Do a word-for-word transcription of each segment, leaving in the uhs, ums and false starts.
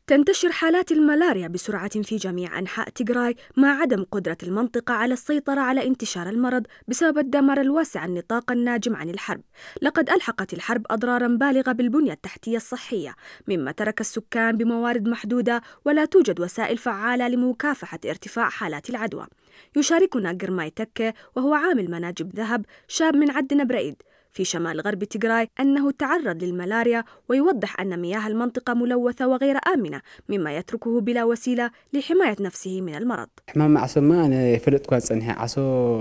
تنتشر حالات الملاريا بسرعة في جميع أنحاء تيغراي مع عدم قدرة المنطقة على السيطرة على انتشار المرض بسبب الدمار الواسع النطاق الناجم عن الحرب. لقد ألحقت الحرب أضرارا بالغة بالبنية التحتية الصحية، مما ترك السكان بموارد محدودة ولا توجد وسائل فعالة لمكافحة ارتفاع حالات العدوى. يشاركنا جرماي تكة، وهو عامل مناجم ذهب شاب من عد نبرئيد في شمال غرب تيغراي، أنه تعرض للملاريا، ويوضح أن مياه المنطقة ملوثة وغير آمنة، مما يتركه بلا وسيلة لحماية نفسه من المرض. حمام عصو ما أنا فلت كويس صنيحة عصو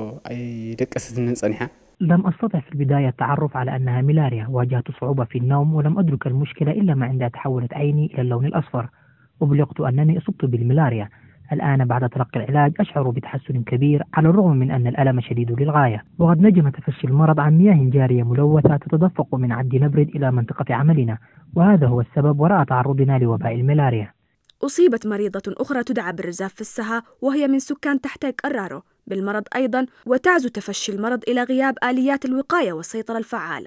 أي دكست من صنيحة. لم أستطع في البداية التعرف على أنها ملاريا، واجهت صعوبة في النوم ولم أدرك المشكلة إلا ما عندها تحولت عيني إلى اللون الأصفر، وبلغت أنني أصبت بالملاريا. الآن بعد تلقي العلاج أشعر بتحسن كبير، على الرغم من أن الألم شديد للغاية. وقد نجم تفشي المرض عن مياه جارية ملوثة تتدفق من عد نبرد إلى منطقة عملنا، وهذا هو السبب وراء تعرضنا لوباء الملاريا. أصيبت مريضة أخرى تدعى بالرزاف في السها، وهي من سكان تحتي قرارو، بالمرض أيضا، وتعزو تفشي المرض إلى غياب آليات الوقاية والسيطرة الفعالة.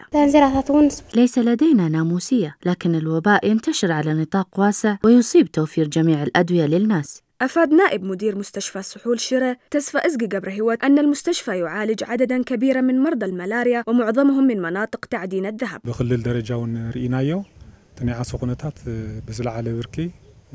ليس لدينا ناموسية، لكن الوباء ينتشر على نطاق واسع ويصيب توفير جميع الأدوية للناس. أفاد نائب مدير مستشفى سحول شيرة تسفى إزقي قبرهيوت أن المستشفى يعالج عددا كبيرا من مرضى الملاريا، ومعظمهم من مناطق تعدين الذهب. بخلال درجة رئينايو تنيع سقنتات بزلع على بركي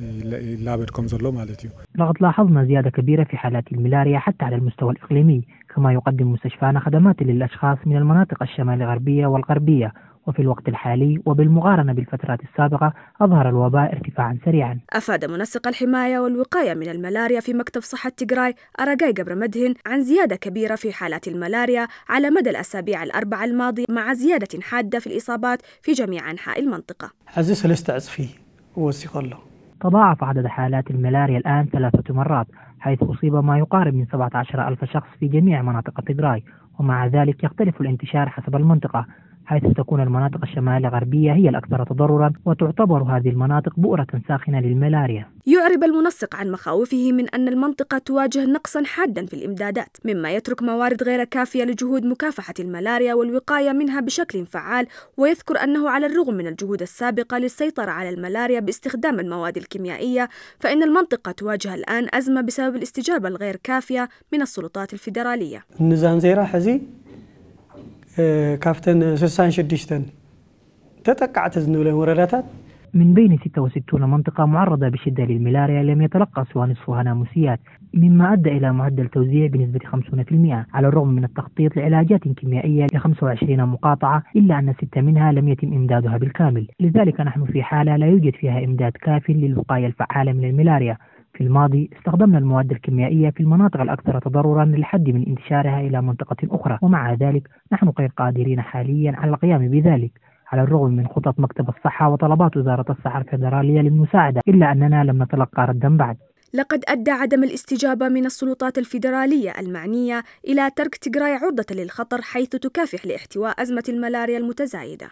لا بدكم زلوا مالتيو. لقد لاحظنا زيادة كبيرة في حالات الملاريا حتى على المستوى الإقليمي، كما يقدم مستشفانا خدمات للأشخاص من المناطق الشمال الغربية والغربية. وفي الوقت الحالي وبالمقارنة بالفترات السابقة أظهر الوباء ارتفاعا سريعا. أفاد منسق الحماية والوقاية من الملاريا في مكتب صحة تيغراي أراجاي قبر مدهن عن زيادة كبيرة في حالات الملاريا على مدى الأسابيع الأربعة الماضية، مع زيادة حادة في الإصابات في جميع أنحاء المنطقة. حزيس الاستعز فيه وثق الله. تضاعف عدد حالات الملاريا الآن ثلاثة مرات، حيث أصيب ما يقارب من سبعة عشر ألف شخص في جميع مناطق تيغراي، ومع ذلك يختلف الانتشار حسب المنطقة، حيث تكون المناطق الشمال الغربية هي الأكثر تضررا، وتعتبر هذه المناطق بؤرة ساخنة للملاريا. يعرب المنسق عن مخاوفه من أن المنطقة تواجه نقصا حادا في الإمدادات، مما يترك موارد غير كافية لجهود مكافحة الملاريا والوقاية منها بشكل فعال، ويذكر أنه على الرغم من الجهود السابقة للسيطرة على الملاريا باستخدام المواد الكيميائية، فإن المنطقة تواجه الآن أزمة بسبب الاستجابة الغير كافية من السلطات الفيدرالية. النزان زيرا حزي كافتن سسان شديشتن تتقعت زنولين ورداتات. من بين ستة وستين منطقة معرضة بشدة للملاريا لم يتلقى سوى نصفها ناموسيات، مما أدى إلى معدل توزيع بنسبة خمسين بالمئة، على الرغم من التخطيط لعلاجات كيميائية ل خمسة وعشرين مقاطعة، إلا أن ستة منها لم يتم إمدادها بالكامل. لذلك نحن في حالة لا يوجد فيها إمداد كاف للوقاية الفعالة من الملاريا. في الماضي استخدمنا المواد الكيميائية في المناطق الأكثر تضررا للحد من انتشارها إلى منطقة أخرى، ومع ذلك نحن غير قادرين حاليا على القيام بذلك، على الرغم من خطط مكتب الصحة وطلبات وزارة الصحة الفيدرالية للمساعدة، إلا أننا لم نتلقى ردا بعد. لقد أدى عدم الاستجابة من السلطات الفيدرالية المعنية إلى ترك تيغراي عرضة للخطر، حيث تكافح لاحتواء أزمة الملاريا المتزايدة.